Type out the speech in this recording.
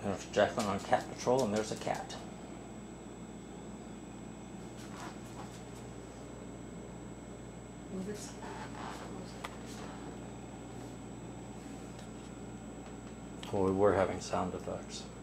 There's Jaclyn on cat patrol, and there's a cat. Move it. Well, we were having sound effects.